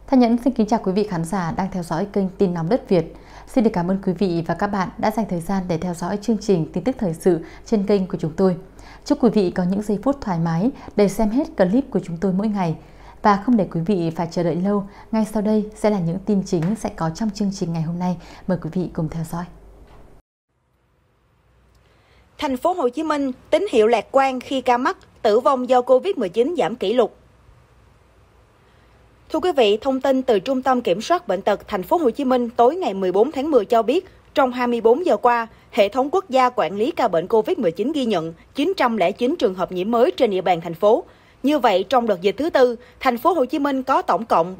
Thanh Nhẫn xin kính chào quý vị khán giả đang theo dõi kênh Tin Nóng Đất Việt. Xin được cảm ơn quý vị và các bạn đã dành thời gian để theo dõi chương trình tin tức thời sự trên kênh của chúng tôi. Chúc quý vị có những giây phút thoải mái để xem hết clip của chúng tôi mỗi ngày. Và không để quý vị phải chờ đợi lâu, ngay sau đây sẽ là những tin chính sẽ có trong chương trình ngày hôm nay. Mời quý vị cùng theo dõi. Thành phố Hồ Chí Minh tín hiệu lạc quan khi ca mắc tử vong do Covid-19 giảm kỷ lục. Thưa quý vị, thông tin từ Trung tâm Kiểm soát Bệnh tật Thành phố Hồ Chí Minh tối ngày 14 tháng 10 cho biết, trong 24 giờ qua, hệ thống quốc gia quản lý ca bệnh Covid-19 ghi nhận 909 trường hợp nhiễm mới trên địa bàn thành phố. Như vậy, trong đợt dịch thứ tư, Thành phố Hồ Chí Minh có tổng cộng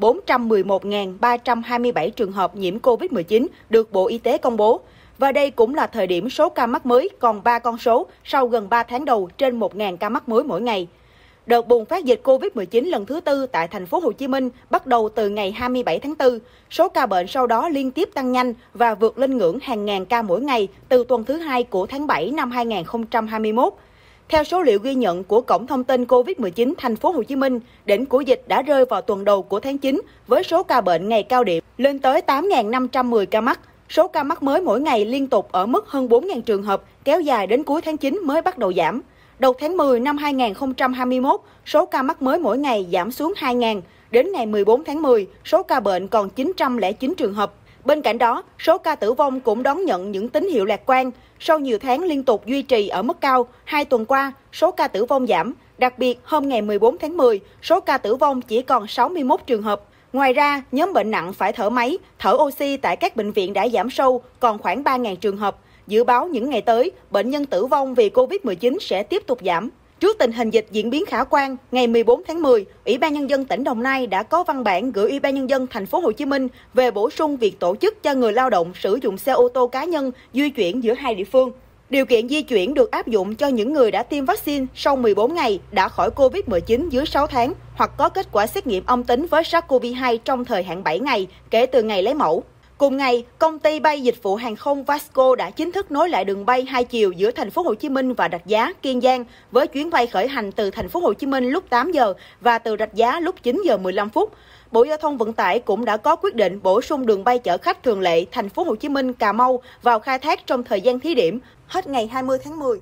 411.327 trường hợp nhiễm Covid-19 được Bộ Y tế công bố. Và đây cũng là thời điểm số ca mắc mới còn 3 con số sau gần 3 tháng đầu trên 1.000 ca mắc mới mỗi ngày. Đợt bùng phát dịch Covid-19 lần thứ tư tại Thành phố Hồ Chí Minh bắt đầu từ ngày 27 tháng 4. Số ca bệnh sau đó liên tiếp tăng nhanh và vượt lên ngưỡng hàng ngàn ca mỗi ngày từ tuần thứ 2 của tháng 7 năm 2021. Theo số liệu ghi nhận của Cổng Thông tin Covid-19 Thành phố Hồ Chí Minh, đỉnh của dịch đã rơi vào tuần đầu của tháng 9 với số ca bệnh ngày cao điểm lên tới 8.510 ca mắc. Số ca mắc mới mỗi ngày liên tục ở mức hơn 4.000 trường hợp, kéo dài đến cuối tháng 9 mới bắt đầu giảm. Đầu tháng 10 năm 2021, số ca mắc mới mỗi ngày giảm xuống 2.000. Đến ngày 14 tháng 10, số ca bệnh còn 909 trường hợp. Bên cạnh đó, số ca tử vong cũng đón nhận những tín hiệu lạc quan. Sau nhiều tháng liên tục duy trì ở mức cao, 2 tuần qua, số ca tử vong giảm. Đặc biệt, hôm ngày 14 tháng 10, số ca tử vong chỉ còn 61 trường hợp. Ngoài ra, nhóm bệnh nặng phải thở máy, thở oxy tại các bệnh viện đã giảm sâu, còn khoảng 3.000 trường hợp. Dự báo những ngày tới, bệnh nhân tử vong vì Covid-19 sẽ tiếp tục giảm. Trước tình hình dịch diễn biến khả quan, ngày 14 tháng 10, Ủy ban Nhân dân tỉnh Đồng Nai đã có văn bản gửi Ủy ban Nhân dân Thành phố Hồ Chí Minh về bổ sung việc tổ chức cho người lao động sử dụng xe ô tô cá nhân di chuyển giữa hai địa phương. Điều kiện di chuyển được áp dụng cho những người đã tiêm vaccine sau 14 ngày đã khỏi Covid-19 dưới 6 tháng hoặc có kết quả xét nghiệm âm tính với SARS-CoV-2 trong thời hạn 7 ngày kể từ ngày lấy mẫu. Cùng ngày, công ty bay dịch vụ hàng không Vasco đã chính thức nối lại đường bay hai chiều giữa Thành phố Hồ Chí Minh và Rạch Giá, Kiên Giang với chuyến bay khởi hành từ Thành phố Hồ Chí Minh lúc 8 giờ và từ Rạch Giá lúc 9 giờ 15 phút. Bộ Giao thông Vận tải cũng đã có quyết định bổ sung đường bay chở khách thường lệ Thành phố Hồ Chí Minh - Cà Mau vào khai thác trong thời gian thí điểm hết ngày 20 tháng 10.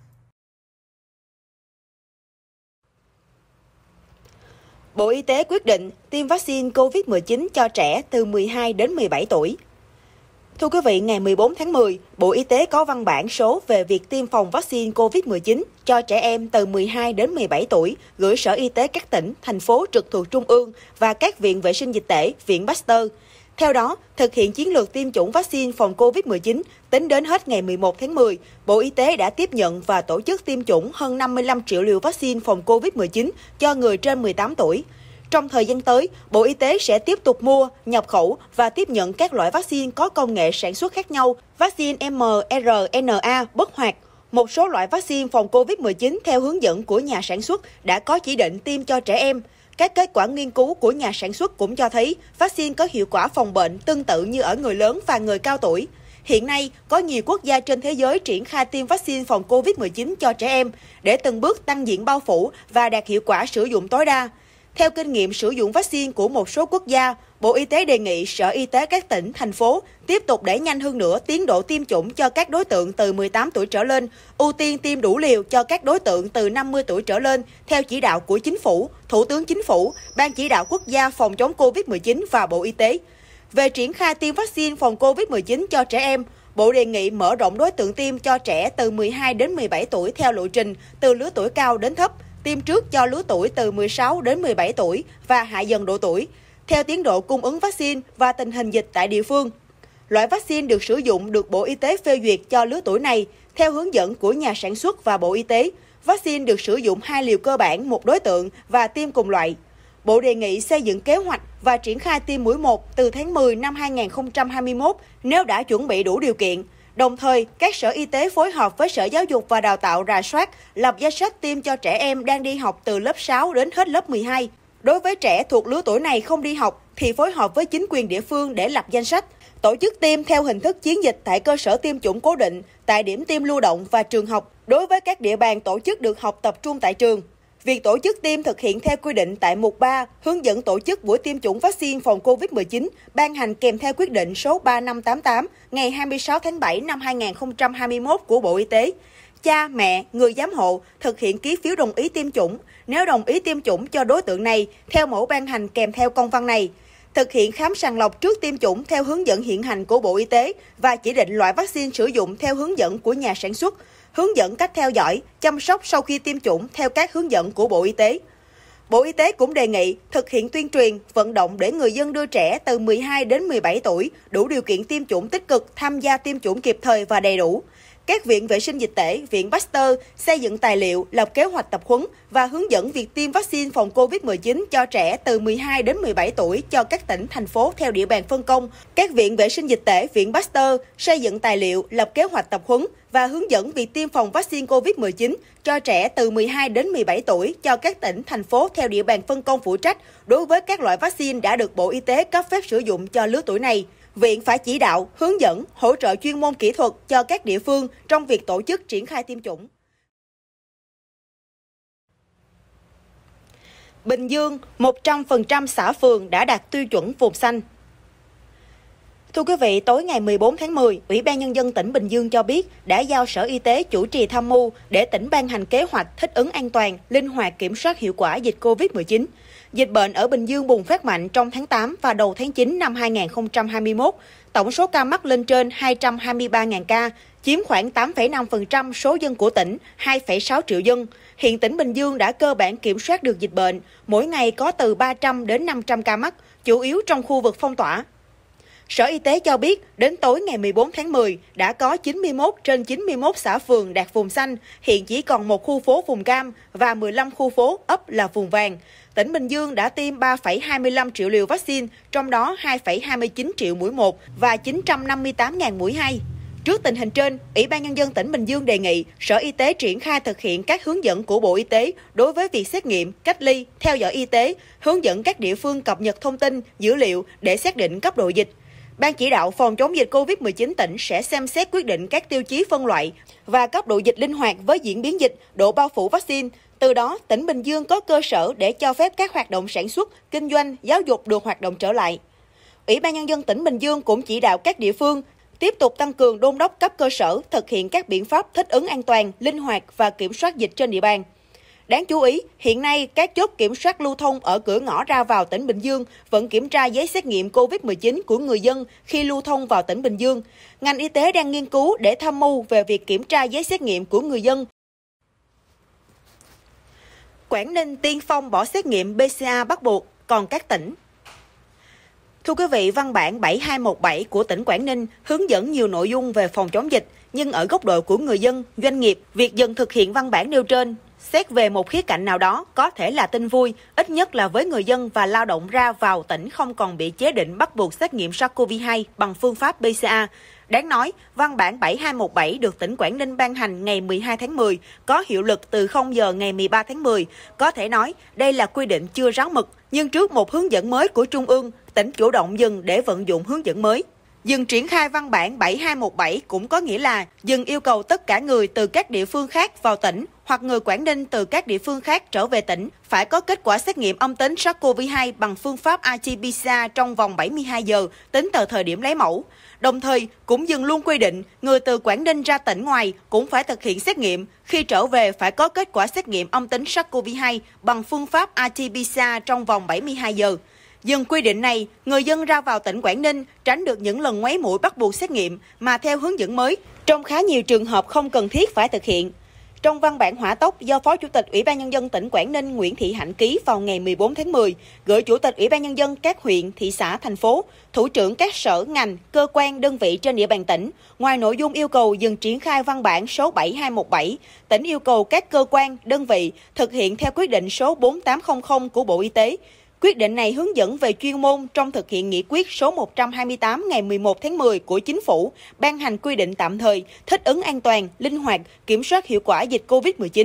Bộ Y tế quyết định tiêm vaccine COVID-19 cho trẻ từ 12 đến 17 tuổi. Thưa quý vị, ngày 14 tháng 10, Bộ Y tế có văn bản số về việc tiêm phòng vaccine COVID-19 cho trẻ em từ 12 đến 17 tuổi gửi Sở Y tế các tỉnh, thành phố trực thuộc Trung ương và các viện vệ sinh dịch tễ, viện Pasteur. Theo đó, thực hiện chiến lược tiêm chủng vaccine phòng COVID-19, tính đến hết ngày 11 tháng 10, Bộ Y tế đã tiếp nhận và tổ chức tiêm chủng hơn 55 triệu liều vaccine phòng COVID-19 cho người trên 18 tuổi. Trong thời gian tới, Bộ Y tế sẽ tiếp tục mua, nhập khẩu và tiếp nhận các loại vaccine có công nghệ sản xuất khác nhau, vaccine mRNA bất hoạt. Một số loại vaccine phòng COVID-19 theo hướng dẫn của nhà sản xuất đã có chỉ định tiêm cho trẻ em. Các kết quả nghiên cứu của nhà sản xuất cũng cho thấy vaccine có hiệu quả phòng bệnh tương tự như ở người lớn và người cao tuổi. Hiện nay, có nhiều quốc gia trên thế giới triển khai tiêm vaccine phòng COVID-19 cho trẻ em để từng bước tăng diện bao phủ và đạt hiệu quả sử dụng tối đa. Theo kinh nghiệm sử dụng vaccine của một số quốc gia, Bộ Y tế đề nghị Sở Y tế các tỉnh, thành phố tiếp tục đẩy nhanh hơn nữa tiến độ tiêm chủng cho các đối tượng từ 18 tuổi trở lên, ưu tiên tiêm đủ liều cho các đối tượng từ 50 tuổi trở lên theo chỉ đạo của Chính phủ, Thủ tướng Chính phủ, Ban chỉ đạo quốc gia phòng chống COVID-19 và Bộ Y tế. Về triển khai tiêm vaccine phòng COVID-19 cho trẻ em, Bộ đề nghị mở rộng đối tượng tiêm cho trẻ từ 12 đến 17 tuổi theo lộ trình từ lứa tuổi cao đến thấp, tiêm trước cho lứa tuổi từ 16 đến 17 tuổi và hạ dần độ tuổi, theo tiến độ cung ứng vaccine và tình hình dịch tại địa phương. Loại vaccine được sử dụng được Bộ Y tế phê duyệt cho lứa tuổi này theo hướng dẫn của nhà sản xuất và Bộ Y tế. Vaccine được sử dụng 2 liều cơ bản một đối tượng và tiêm cùng loại. Bộ đề nghị xây dựng kế hoạch và triển khai tiêm mũi 1 từ tháng 10 năm 2021 nếu đã chuẩn bị đủ điều kiện. Đồng thời, các sở y tế phối hợp với Sở Giáo dục và Đào tạo rà soát, lập danh sách tiêm cho trẻ em đang đi học từ lớp 6 đến hết lớp 12. Đối với trẻ thuộc lứa tuổi này không đi học, thì phối hợp với chính quyền địa phương để lập danh sách, tổ chức tiêm theo hình thức chiến dịch tại cơ sở tiêm chủng cố định, tại điểm tiêm lưu động và trường học, đối với các địa bàn tổ chức được học tập trung tại trường. Việc tổ chức tiêm thực hiện theo quy định tại mục 3 hướng dẫn tổ chức buổi tiêm chủng vaccine phòng COVID-19 ban hành kèm theo quyết định số 3588 ngày 26 tháng 7 năm 2021 của Bộ Y tế. Cha, mẹ, người giám hộ thực hiện ký phiếu đồng ý tiêm chủng nếu đồng ý tiêm chủng cho đối tượng này theo mẫu ban hành kèm theo công văn này. Thực hiện khám sàng lọc trước tiêm chủng theo hướng dẫn hiện hành của Bộ Y tế và chỉ định loại vaccine sử dụng theo hướng dẫn của nhà sản xuất, hướng dẫn cách theo dõi, chăm sóc sau khi tiêm chủng theo các hướng dẫn của Bộ Y tế. Bộ Y tế cũng đề nghị thực hiện tuyên truyền, vận động để người dân đưa trẻ từ 12 đến 17 tuổi đủ điều kiện tiêm chủng tích cực tham gia tiêm chủng kịp thời và đầy đủ. Các viện vệ sinh dịch tễ, viện Pasteur xây dựng tài liệu, lập kế hoạch tập huấn và hướng dẫn việc tiêm vaccine phòng COVID-19 cho trẻ từ 12 đến 17 tuổi cho các tỉnh, thành phố theo địa bàn phân công. Các viện vệ sinh dịch tễ, viện Pasteur xây dựng tài liệu, lập kế hoạch tập huấn và hướng dẫn việc tiêm phòng vaccine COVID-19 cho trẻ từ 12 đến 17 tuổi cho các tỉnh, thành phố theo địa bàn phân công phụ trách đối với các loại vaccine đã được Bộ Y tế cấp phép sử dụng cho lứa tuổi này. Viện phải chỉ đạo, hướng dẫn, hỗ trợ chuyên môn kỹ thuật cho các địa phương trong việc tổ chức triển khai tiêm chủng. Bình Dương, 100% xã phường đã đạt tiêu chuẩn vùng xanh. Thưa quý vị, tối ngày 14 tháng 10, Ủy ban Nhân dân tỉnh Bình Dương cho biết đã giao Sở Y tế chủ trì tham mưu để tỉnh ban hành kế hoạch thích ứng an toàn, linh hoạt kiểm soát hiệu quả dịch COVID-19. Dịch bệnh ở Bình Dương bùng phát mạnh trong tháng 8 và đầu tháng 9 năm 2021. Tổng số ca mắc lên trên 223.000 ca, chiếm khoảng 8,5% số dân của tỉnh, 2,6 triệu dân. Hiện tỉnh Bình Dương đã cơ bản kiểm soát được dịch bệnh, mỗi ngày có từ 300 đến 500 ca mắc, chủ yếu trong khu vực phong tỏa. Sở Y tế cho biết, đến tối ngày 14 tháng 10, đã có 91 trên 91 xã phường đạt vùng xanh, hiện chỉ còn một khu phố vùng cam và 15 khu phố ấp là vùng vàng. Tỉnh Bình Dương đã tiêm 3,25 triệu liều vaccine, trong đó 2,29 triệu mũi 1 và 958.000 mũi 2. Trước tình hình trên, Ủy ban Nhân dân tỉnh Bình Dương đề nghị Sở Y tế triển khai thực hiện các hướng dẫn của Bộ Y tế đối với việc xét nghiệm, cách ly, theo dõi y tế, hướng dẫn các địa phương cập nhật thông tin, dữ liệu để xác định cấp độ dịch. Ban chỉ đạo phòng chống dịch COVID-19 tỉnh sẽ xem xét quyết định các tiêu chí phân loại và cấp độ dịch linh hoạt với diễn biến dịch, độ bao phủ vaccine. Từ đó, tỉnh Bình Dương có cơ sở để cho phép các hoạt động sản xuất, kinh doanh, giáo dục được hoạt động trở lại. Ủy ban Nhân dân tỉnh Bình Dương cũng chỉ đạo các địa phương tiếp tục tăng cường đôn đốc cấp cơ sở thực hiện các biện pháp thích ứng an toàn, linh hoạt và kiểm soát dịch trên địa bàn. Đáng chú ý, hiện nay các chốt kiểm soát lưu thông ở cửa ngõ ra vào tỉnh Bình Dương vẫn kiểm tra giấy xét nghiệm COVID-19 của người dân khi lưu thông vào tỉnh Bình Dương. Ngành y tế đang nghiên cứu để tham mưu về việc kiểm tra giấy xét nghiệm của người dân. Quảng Ninh tiên phong bỏ xét nghiệm PCA bắt buộc, còn các tỉnh. Thưa quý vị, văn bản 7217 của tỉnh Quảng Ninh hướng dẫn nhiều nội dung về phòng chống dịch, nhưng ở góc độ của người dân, doanh nghiệp, việc dần thực hiện văn bản nêu trên, xét về một khía cạnh nào đó có thể là tin vui, ít nhất là với người dân và lao động ra vào tỉnh không còn bị chế định bắt buộc xét nghiệm SARS-CoV-2 bằng phương pháp PCA. Đáng nói, văn bản 7217 được tỉnh Quảng Ninh ban hành ngày 12 tháng 10, có hiệu lực từ 0 giờ ngày 13 tháng 10. Có thể nói, đây là quy định chưa ráo mực, nhưng trước một hướng dẫn mới của Trung ương, tỉnh chủ động dừng để vận dụng hướng dẫn mới. Dừng triển khai văn bản 7217 cũng có nghĩa là dừng yêu cầu tất cả người từ các địa phương khác vào tỉnh hoặc người Quảng Ninh từ các địa phương khác trở về tỉnh phải có kết quả xét nghiệm âm tính SARS-CoV-2 bằng phương pháp RT-PCR trong vòng 72 giờ tính từ thời điểm lấy mẫu. Đồng thời, cũng dừng luôn quy định người từ Quảng Ninh ra tỉnh ngoài cũng phải thực hiện xét nghiệm, khi trở về phải có kết quả xét nghiệm âm tính SARS-CoV-2 bằng phương pháp RT-PCR trong vòng 72 giờ. Dừng quy định này, người dân ra vào tỉnh Quảng Ninh tránh được những lần ngoáy mũi bắt buộc xét nghiệm mà theo hướng dẫn mới, trong khá nhiều trường hợp không cần thiết phải thực hiện. Trong văn bản hỏa tốc do Phó Chủ tịch Ủy ban Nhân dân tỉnh Quảng Ninh Nguyễn Thị Hạnh ký vào ngày 14 tháng 10, gửi Chủ tịch Ủy ban Nhân dân các huyện, thị xã, thành phố, thủ trưởng các sở, ngành, cơ quan, đơn vị trên địa bàn tỉnh, ngoài nội dung yêu cầu dừng triển khai văn bản số 7217, tỉnh yêu cầu các cơ quan, đơn vị thực hiện theo quyết định số 4800 của Bộ Y tế. Quyết định này hướng dẫn về chuyên môn trong thực hiện nghị quyết số 128 ngày 11 tháng 10 của Chính phủ, ban hành quy định tạm thời, thích ứng an toàn, linh hoạt, kiểm soát hiệu quả dịch COVID-19.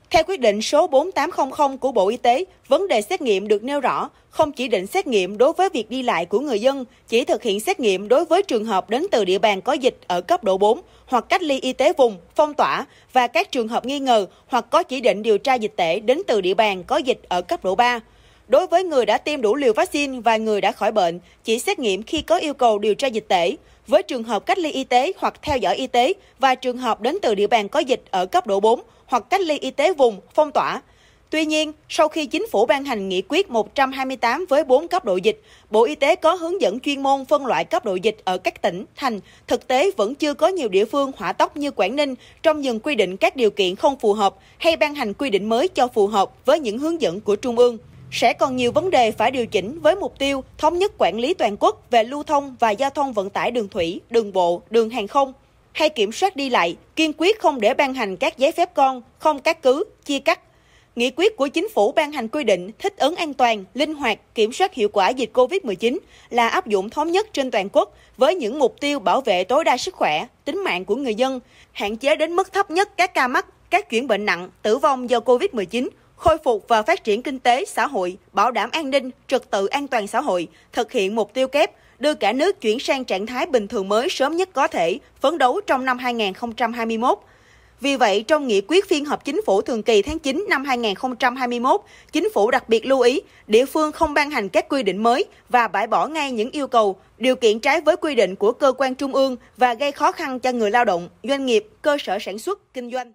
Theo quyết định số 4800 của Bộ Y tế, vấn đề xét nghiệm được nêu rõ, không chỉ định xét nghiệm đối với việc đi lại của người dân, chỉ thực hiện xét nghiệm đối với trường hợp đến từ địa bàn có dịch ở cấp độ 4 hoặc cách ly y tế vùng, phong tỏa và các trường hợp nghi ngờ hoặc có chỉ định điều tra dịch tễ đến từ địa bàn có dịch ở cấp độ 3. Đối với người đã tiêm đủ liều vaccine và người đã khỏi bệnh, chỉ xét nghiệm khi có yêu cầu điều tra dịch tễ. Với trường hợp cách ly y tế hoặc theo dõi y tế và trường hợp đến từ địa bàn có dịch ở cấp độ 4 hoặc cách ly y tế vùng, phong tỏa. Tuy nhiên, sau khi Chính phủ ban hành nghị quyết 128 với 4 cấp độ dịch, Bộ Y tế có hướng dẫn chuyên môn phân loại cấp độ dịch ở các tỉnh, thành. Thực tế vẫn chưa có nhiều địa phương hỏa tốc như Quảng Ninh trong dừng quy định các điều kiện không phù hợp hay ban hành quy định mới cho phù hợp với những hướng dẫn của Trung ương. Sẽ còn nhiều vấn đề phải điều chỉnh với mục tiêu thống nhất quản lý toàn quốc về lưu thông và giao thông vận tải đường thủy, đường bộ, đường hàng không, hay kiểm soát đi lại, kiên quyết không để ban hành các giấy phép con, không cắt cứ, chia cắt. Nghị quyết của Chính phủ ban hành quy định thích ứng an toàn, linh hoạt, kiểm soát hiệu quả dịch COVID-19 là áp dụng thống nhất trên toàn quốc với những mục tiêu bảo vệ tối đa sức khỏe, tính mạng của người dân, hạn chế đến mức thấp nhất các ca mắc, các chuyển bệnh nặng, tử vong do COVID-19, khôi phục và phát triển kinh tế, xã hội, bảo đảm an ninh, trật tự an toàn xã hội, thực hiện mục tiêu kép, đưa cả nước chuyển sang trạng thái bình thường mới sớm nhất có thể, phấn đấu trong năm 2021. Vì vậy, trong nghị quyết phiên họp Chính phủ thường kỳ tháng 9 năm 2021, Chính phủ đặc biệt lưu ý địa phương không ban hành các quy định mới và bãi bỏ ngay những yêu cầu, điều kiện trái với quy định của cơ quan trung ương và gây khó khăn cho người lao động, doanh nghiệp, cơ sở sản xuất, kinh doanh.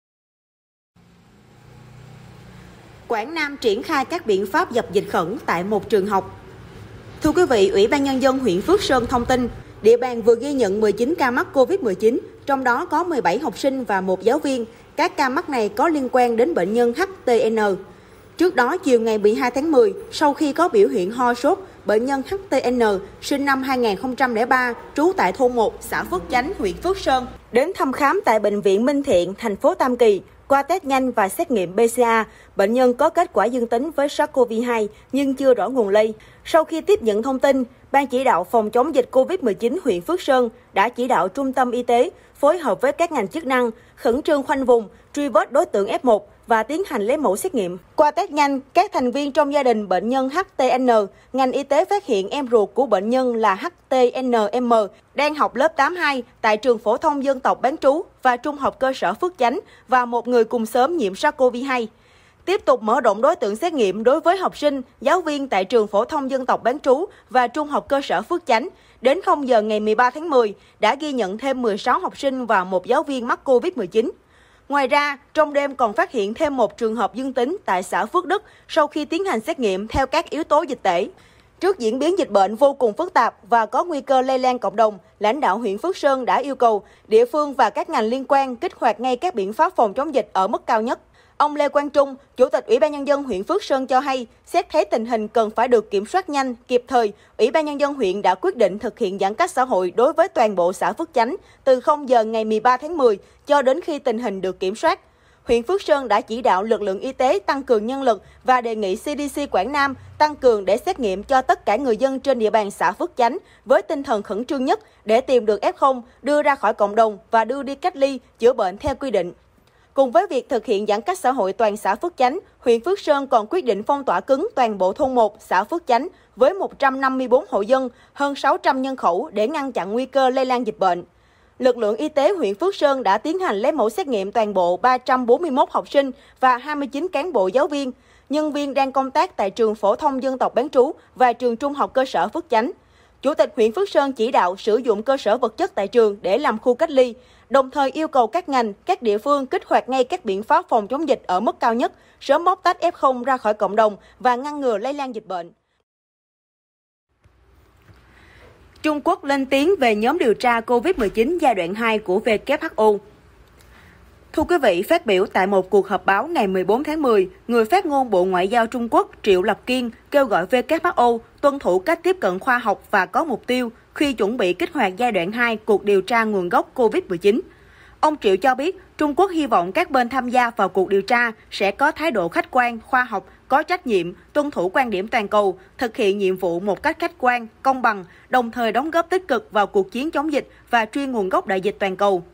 Quảng Nam triển khai các biện pháp dập dịch khẩn tại một trường học. Thưa quý vị, Ủy ban Nhân dân huyện Phước Sơn thông tin, địa bàn vừa ghi nhận 19 ca mắc COVID-19, trong đó có 17 học sinh và 1 giáo viên. Các ca mắc này có liên quan đến bệnh nhân HTN. Trước đó, chiều ngày 12 tháng 10, sau khi có biểu hiện ho sốt, bệnh nhân HTN sinh năm 2003, trú tại thôn 1, xã Phước Chánh, huyện Phước Sơn, đến thăm khám tại Bệnh viện Minh Thiện, thành phố Tam Kỳ. Qua test nhanh và xét nghiệm PCR, bệnh nhân có kết quả dương tính với SARS-CoV-2 nhưng chưa rõ nguồn lây. Sau khi tiếp nhận thông tin, Ban chỉ đạo phòng chống dịch COVID-19 huyện Phước Sơn đã chỉ đạo Trung tâm Y tế phối hợp với các ngành chức năng khẩn trương khoanh vùng, truy vết đối tượng F1 và tiến hành lấy mẫu xét nghiệm. Qua test nhanh, các thành viên trong gia đình bệnh nhân HTN, ngành y tế phát hiện em ruột của bệnh nhân là HTNM đang học lớp 8-2 tại trường phổ thông dân tộc bán trú và trung học cơ sở Phước Chánh và một người cùng xóm nhiễm SARS-CoV-2. Tiếp tục mở rộng đối tượng xét nghiệm đối với học sinh, giáo viên tại trường phổ thông dân tộc bán trú và trung học cơ sở Phước Chánh. Đến 0 giờ ngày 13 tháng 10, đã ghi nhận thêm 16 học sinh và 1 giáo viên mắc COVID-19. Ngoài ra, trong đêm còn phát hiện thêm 1 trường hợp dương tính tại xã Phước Đức sau khi tiến hành xét nghiệm theo các yếu tố dịch tễ. Trước diễn biến dịch bệnh vô cùng phức tạp và có nguy cơ lây lan cộng đồng, lãnh đạo huyện Phước Sơn đã yêu cầu địa phương và các ngành liên quan kích hoạt ngay các biện pháp phòng chống dịch ở mức cao nhất. Ông Lê Quang Trung, Chủ tịch Ủy ban Nhân dân huyện Phước Sơn cho hay, xét thấy tình hình cần phải được kiểm soát nhanh, kịp thời, Ủy ban Nhân dân huyện đã quyết định thực hiện giãn cách xã hội đối với toàn bộ xã Phước Chánh từ 0 giờ ngày 13 tháng 10 cho đến khi tình hình được kiểm soát. Huyện Phước Sơn đã chỉ đạo lực lượng y tế tăng cường nhân lực và đề nghị CDC Quảng Nam tăng cường để xét nghiệm cho tất cả người dân trên địa bàn xã Phước Chánh với tinh thần khẩn trương nhất để tìm được F0, đưa ra khỏi cộng đồng và đưa đi cách ly, chữa bệnh theo quy định. Cùng với việc thực hiện giãn cách xã hội toàn xã Phước Chánh, huyện Phước Sơn còn quyết định phong tỏa cứng toàn bộ thôn 1, xã Phước Chánh với 154 hộ dân, hơn 600 nhân khẩu để ngăn chặn nguy cơ lây lan dịch bệnh. Lực lượng y tế huyện Phước Sơn đã tiến hành lấy mẫu xét nghiệm toàn bộ 341 học sinh và 29 cán bộ giáo viên, nhân viên đang công tác tại trường phổ thông dân tộc bán trú và trường trung học cơ sở Phước Chánh. Chủ tịch huyện Phước Sơn chỉ đạo sử dụng cơ sở vật chất tại trường để làm khu cách ly, đồng thời yêu cầu các ngành, các địa phương kích hoạt ngay các biện pháp phòng chống dịch ở mức cao nhất, sớm bóc tách F0 ra khỏi cộng đồng và ngăn ngừa lây lan dịch bệnh. Trung Quốc lên tiếng về nhóm điều tra COVID-19 giai đoạn 2 của WHO. Thưa quý vị, phát biểu tại một cuộc họp báo ngày 14 tháng 10, người phát ngôn Bộ Ngoại giao Trung Quốc Triệu Lập Kiên kêu gọi WHO tuân thủ cách tiếp cận khoa học và có mục tiêu khi chuẩn bị kích hoạt giai đoạn 2 cuộc điều tra nguồn gốc COVID-19. Ông Triệu cho biết, Trung Quốc hy vọng các bên tham gia vào cuộc điều tra sẽ có thái độ khách quan, khoa học, có trách nhiệm, tuân thủ quan điểm toàn cầu, thực hiện nhiệm vụ một cách khách quan, công bằng, đồng thời đóng góp tích cực vào cuộc chiến chống dịch và truy nguồn gốc đại dịch toàn cầu.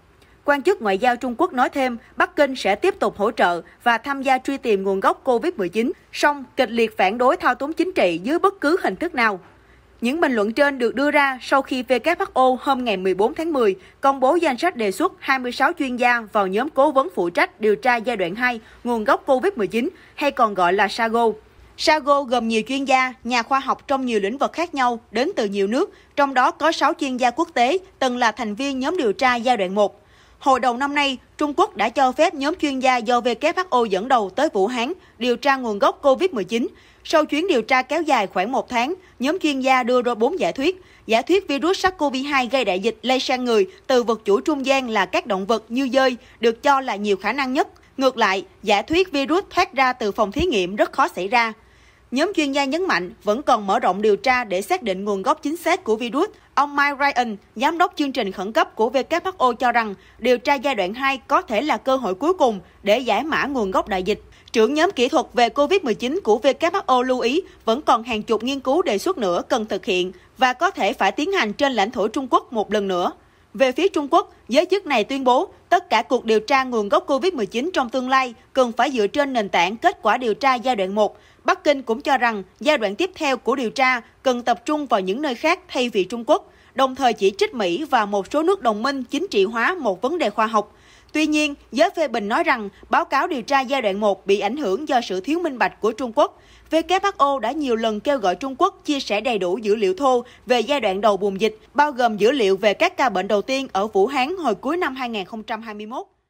Quan chức Ngoại giao Trung Quốc nói thêm, Bắc Kinh sẽ tiếp tục hỗ trợ và tham gia truy tìm nguồn gốc COVID-19, song kịch liệt phản đối thao túng chính trị dưới bất cứ hình thức nào. Những bình luận trên được đưa ra sau khi WHO hôm ngày 14 tháng 10 công bố danh sách đề xuất 26 chuyên gia vào nhóm cố vấn phụ trách điều tra giai đoạn 2 nguồn gốc COVID-19, hay còn gọi là SAGO. SAGO gồm nhiều chuyên gia, nhà khoa học trong nhiều lĩnh vực khác nhau đến từ nhiều nước, trong đó có 6 chuyên gia quốc tế từng là thành viên nhóm điều tra giai đoạn 1. Hồi đầu năm nay, Trung Quốc đã cho phép nhóm chuyên gia do WHO dẫn đầu tới Vũ Hán điều tra nguồn gốc COVID-19. Sau chuyến điều tra kéo dài khoảng 1 tháng, nhóm chuyên gia đưa ra 4 giả thuyết. Giả thuyết virus SARS-CoV-2 gây đại dịch lây sang người từ vật chủ trung gian là các động vật như dơi được cho là nhiều khả năng nhất. Ngược lại, giả thuyết virus thoát ra từ phòng thí nghiệm rất khó xảy ra. Nhóm chuyên gia nhấn mạnh vẫn còn mở rộng điều tra để xác định nguồn gốc chính xác của virus. Ông Mike Ryan, giám đốc chương trình khẩn cấp của WHO cho rằng điều tra giai đoạn 2 có thể là cơ hội cuối cùng để giải mã nguồn gốc đại dịch. Trưởng nhóm kỹ thuật về COVID-19 của WHO lưu ý vẫn còn hàng chục nghiên cứu đề xuất nữa cần thực hiện và có thể phải tiến hành trên lãnh thổ Trung Quốc một lần nữa. Về phía Trung Quốc, giới chức này tuyên bố tất cả cuộc điều tra nguồn gốc COVID-19 trong tương lai cần phải dựa trên nền tảng kết quả điều tra giai đoạn 1. Bắc Kinh cũng cho rằng giai đoạn tiếp theo của điều tra cần tập trung vào những nơi khác thay vì Trung Quốc, đồng thời chỉ trích Mỹ và một số nước đồng minh chính trị hóa một vấn đề khoa học. Tuy nhiên, giới phê bình nói rằng báo cáo điều tra giai đoạn 1 bị ảnh hưởng do sự thiếu minh bạch của Trung Quốc. WHO đã nhiều lần kêu gọi Trung Quốc chia sẻ đầy đủ dữ liệu thô về giai đoạn đầu bùng dịch, bao gồm dữ liệu về các ca bệnh đầu tiên ở Vũ Hán hồi cuối năm 2021.